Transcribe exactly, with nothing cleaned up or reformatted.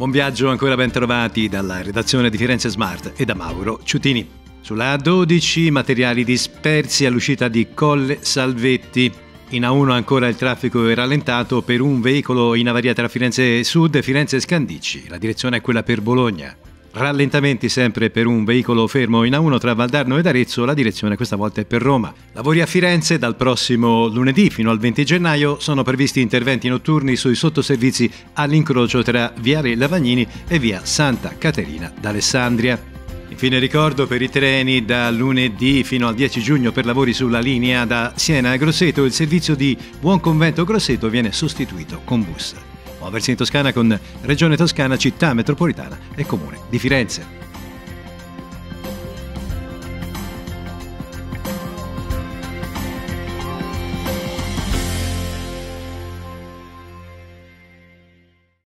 Buon viaggio, ancora ben trovati dalla redazione di Firenze Smart e da Mauro Ciutini. Sulla A dodici materiali dispersi all'uscita di Colle Salvetti. In A uno ancora il traffico è rallentato per un veicolo in avaria tra Firenze Sud e Firenze Scandicci. La direzione è quella per Bologna. Rallentamenti sempre per un veicolo fermo in A uno tra Valdarno ed Arezzo, la direzione questa volta è per Roma. Lavori a Firenze dal prossimo lunedì fino al venti gennaio, sono previsti interventi notturni sui sottoservizi all'incrocio tra Viale Lavagnini e via Santa Caterina d'Alessandria. Infine ricordo per i treni da lunedì fino al dieci giugno per lavori sulla linea da Siena a Grosseto il servizio di Buon Convento Grosseto viene sostituito con bus. Muoversi in Toscana con Regione Toscana, Città Metropolitana e Comune di Firenze.